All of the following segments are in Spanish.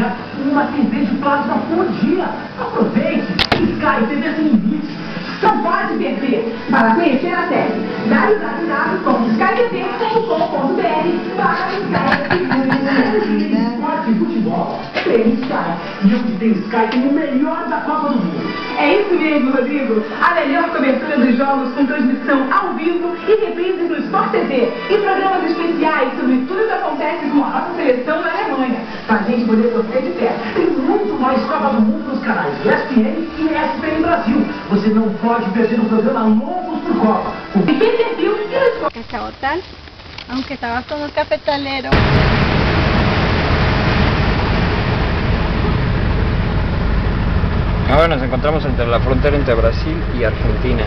ganhar uma TV de plasma por dia. Aproveite! Sky TV sem limites. Não pode perder! Para conhecer a série, Esporte e futebol. Tem Sky. E onde tem Sky tem o melhor da Copa do Mundo. É isso mesmo, Rodrigo. A melhor cobertura dos jogos com transmissão ao vivo e reprises no Sport TV. E programas especiais sobre tudo que acontece com a nossa seleção na Alemanha. Pra gente poder torcer de pé. Tem muito mais Copa do Mundo nos canais ESPN e ESPN Brasil. Você não pode perder um programa Loucos por Copa. E quem perdeu, Cachabotal, aunque estabas con un cafetalero. Ahora nos encontramos entre la frontera entre Brasil y Argentina.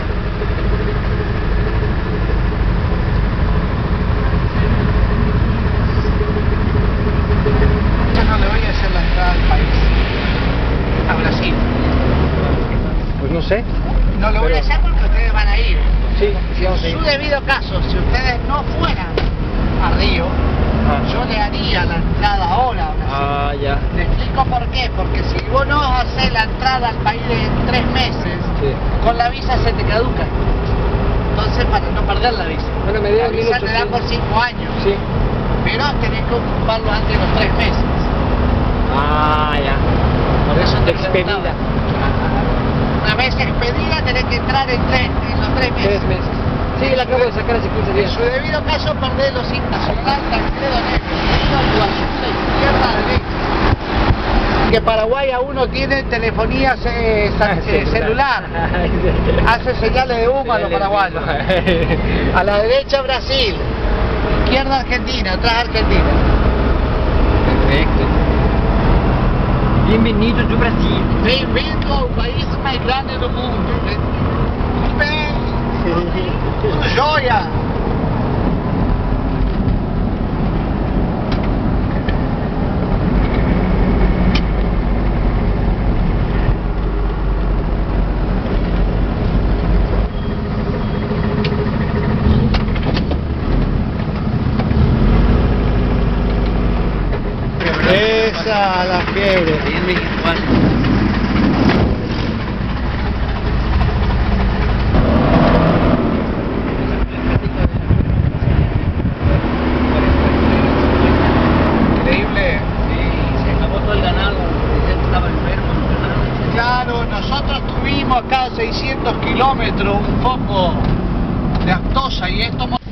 Yo no le voy a hacer la entrada al país, a Brasil. Pues no sé. No lo voy a hacer porque ustedes van a ir. Sí, sí, En vamos a ir. su debido caso, si ustedes no fueran a Río, yo le haría la entrada ahora a Brasil. Ah, ya. Le explico por qué, porque si vos no haces la entrada al país en 3 meses, Sí. con la visa se te caduca. Entonces, para no perder la visa. Bueno, me La dieron visa te da 1800. por 5 años, Sí. pero tenés que ocuparlo antes de los 3 meses. Ah, ya. Por eso te Expedida. preguntaba. Una vez expedida tenés que entrar en los 3 meses. 3 meses. Sí, la acabo de sacar hace 15 En días. su debido caso perdés los SIC nacional, taxero, negro, azul, izquierda, derecha. Que Paraguay aún no tiene telefonía celular. Hace señales de humo a los paraguayos. A la derecha Brasil, izquierda Argentina, atrás Argentina. Perfecto. Bienvenido do Brasil. Bem-vindo ao país mais grande do mundo. Tudo bem? Tudo jóia? Esa, la fiebre. Increíble. Se acabó todo el ganado. Estaba enfermo. Claro, nosotros tuvimos acá 600 kilómetros un foco de aftosa y esto